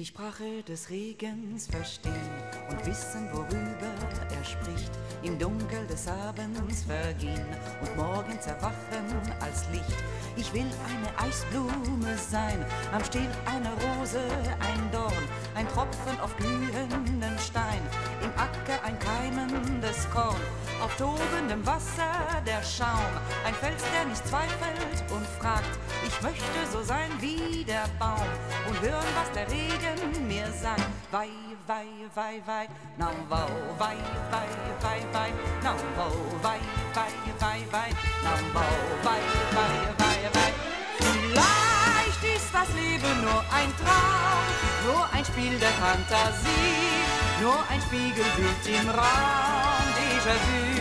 die Sprache des Regens verstehen und wissen, worüber er spricht, im Dunkel des Abends vergehen und morgens erwachen als Licht. Ich will eine Eisblume sein, am Stiel eine Rose, ein Dorn, ein Tropfen auf glühenden Stein, im Acker ein keimendes Korn, auf tobendem Wasser der Schaum, ein Fels, der nicht zweifelt und fragt, ich möchte so sein wie der Baum und hören, was der Regen mir sagt. Wei, wei, wei, wei, now wow, wei, wei, wei, wei, now wow, wei, wei, wei, wei, now wow, wei, wei, wei, wei. Vielleicht ist das Leben nur ein Traum, nur ein Spiel der Fantasie, nur ein Spiegelbild im Raum, Déjà-vu.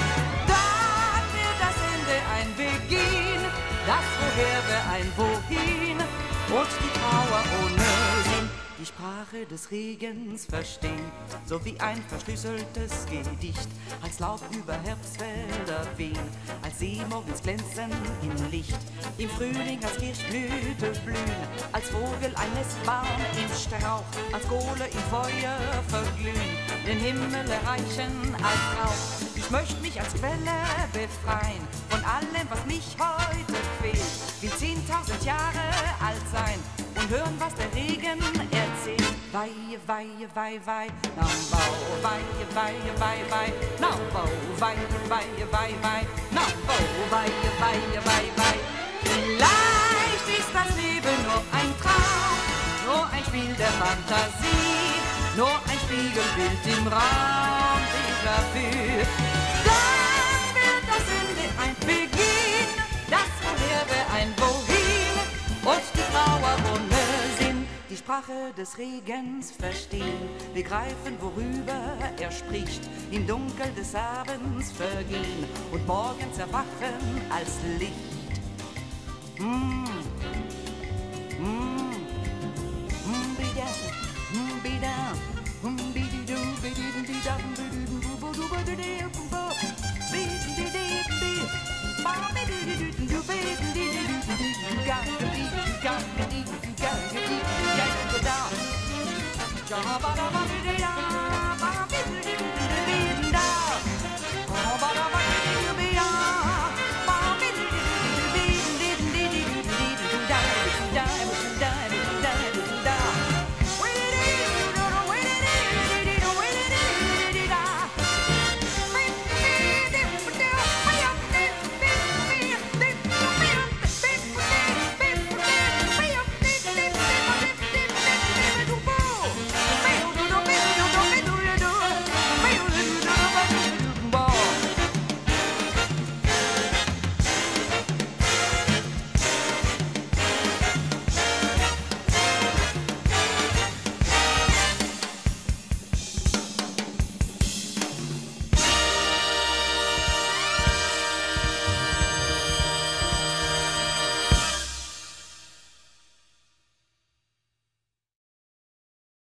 Dann wird das Ende ein Beginn, das Woher wäre ein Wohin und die Trauer ohne Sinn. Die Sprache des Regens verstehen, so wie ein verschlüsseltes Gedicht, als Laub über Herbstwälder wehen, als Seemorgens glänzen im Licht, im Frühling als Kirschblüte blühen, als Vogel ein Nestbaum im Strauch, als Kohle im Feuer verglühen, den Himmel erreichen als Rauch. Ich möchte mich als Quelle befreien von allem, was mich heute quält, will 10.000 Jahre alt sein und hören, was der Regen erzählt. Wei, wei, wei, wei, now wow, wei, wei, wei, wei, now wow, wei, wei, wei, wei, now wow, wei, wei, wei, wei. Vielleicht ist das Leben nur ein Traum, nur ein Spiel der Fantasie, nur ein Spiegelbild im Raum, Déjà-vu. Dann wird das Ende ein Beginn, das Woher wäre ein Wohin und die Trauer ohne Sinn. Die Sprache des Regens verstehen, begreifen, worüber er spricht, im Dunkel des Abends vergehen und morgens erwachen als Licht. Ba ba da ba